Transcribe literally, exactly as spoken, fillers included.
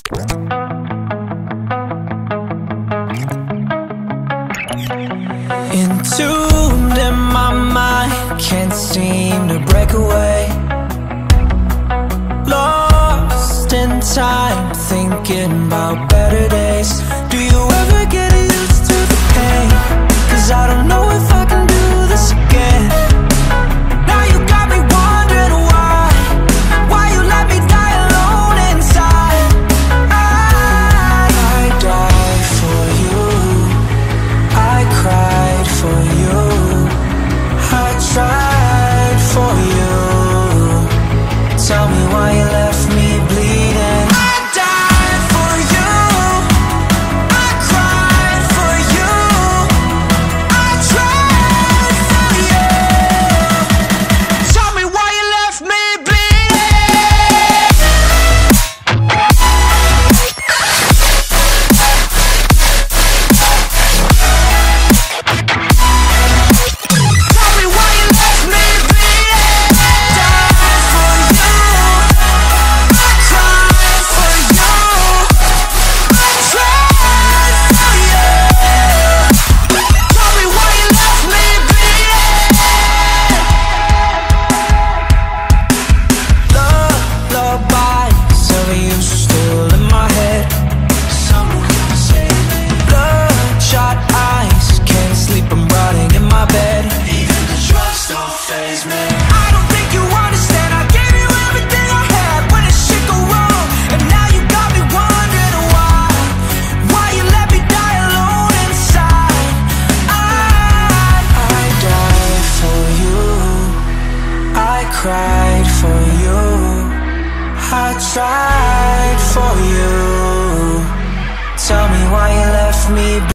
Entombed in my mind, can't seem to break away. Lost in time, thinking about better days. Do you ever get used to the pain? 'Cause I don't know if I can do this again. Now you got me wondering why, why you let me die alone inside. I, I died for you, I cried for you, I tried for you. Tell me why you left me bleeding. I died for you, I cried for you, I tried for you. Tell me why you left me bleeding. Tell me why you left me bleeding. Died for you, I cried for you, I tried for you. Tell me why you left me bleeding. Lullabies of you still in my head. Someone save me. Bloodshot eyes, can't sleep, I'm rotting in my bed. Even the drugs don't faze me. I don't think you understand, I gave you everything I had when this shit go wrong. And now you got me wondering why, why you let me die alone inside. I, I died for you, I cried for you, I tried for you. Tell me why you left me